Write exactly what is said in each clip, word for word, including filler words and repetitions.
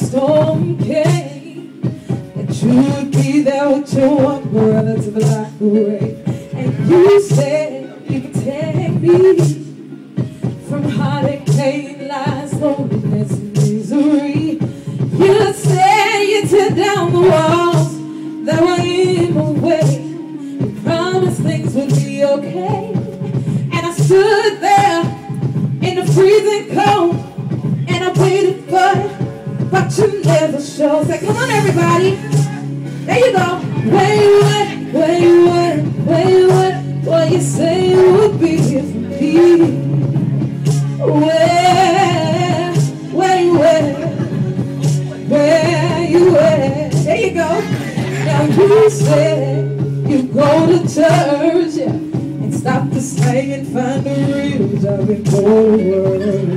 storm came, that you would be there with your one brother to block the way. And you said you could take me from heartache, pain, lies, loneliness, and misery. You said you'd tear down the walls that were in my way. You promised things would be okay. And I stood there in the freezing cold, and I waited for you, but you never showed. Say, come on, everybody. There you go. Where you at? Where you at? Where you at? Well, you say you would be here for me. Where? Where you at? Where you at? There you go. Now you said you go to church, yeah, and stop the slang and find the real job in cold world.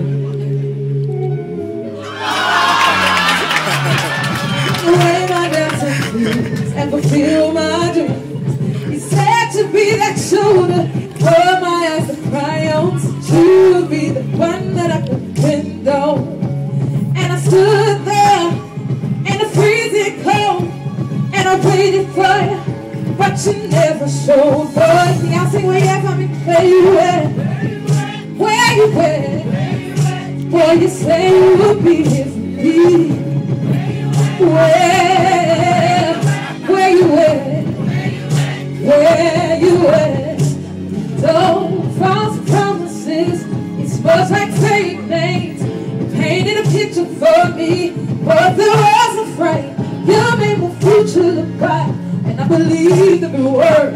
Away my dancing fears and fulfill my dreams. You said to be that shoulder for my eyes to cry on. Said you would be the one that I could depend on. And I stood there in the freezing cold, and I waited for you, but you never showed. Boys, y'all sing where you at for me? Where you at? Where you at? Boy, you say you would be here for me. Where? Where you at? Where you at? Those false promises, it's much like fake names. You painted a picture for me, but there was a frame. You made my future look bright, and I believed every word.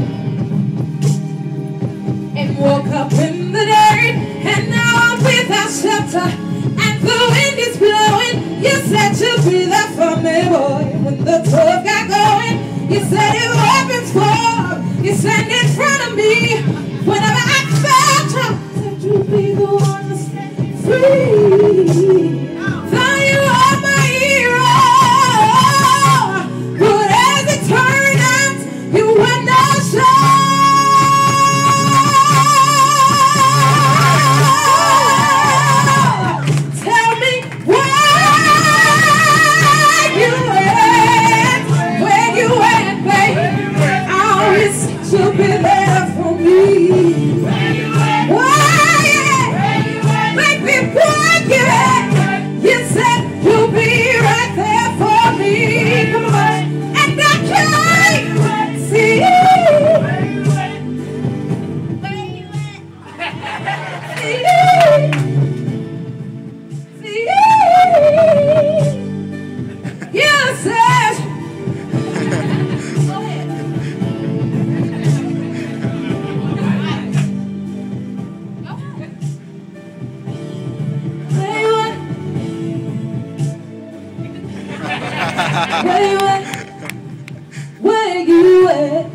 And woke up in the dirt, and now I'm without shelter, and the wind is blowing. You said you'd be there for me, boy. When the tour got going, you said it opens for. You stand in front of me whenever I felt trouble. Said you'd be the one to set me free. Thought you were my hero, but as it turned out, you were no show. Tell me where you at, where you at, baby. I always you'll be there for me. Where you at? Where you at? Baby, where you at? You said you'll be right there for me. Come on, and I can't see you. Where you at? Where you at? See you. See you. You said. Go ahead. Where you at? Where you at? Where you at?